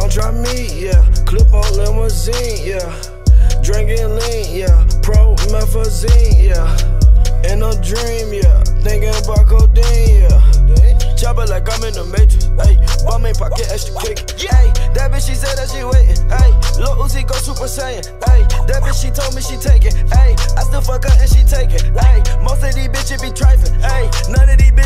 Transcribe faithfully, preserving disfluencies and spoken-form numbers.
Don't try me, yeah. Clip on limousine, yeah. Drinking lean, yeah. Promethazine, yeah. In a dream, yeah. Thinking about codeine, yeah. Chopper like I'm in the Matrix, ayy. Bum in pocket, extra quick, ayy. That bitch, she said that she waiting, ayy. Lil Uzi go Super Saiyan, ayy. That bitch, she told me she taking, ayy. I still fuck her and she taking, ayy. Most of these bitches be trifling, ayy. None of these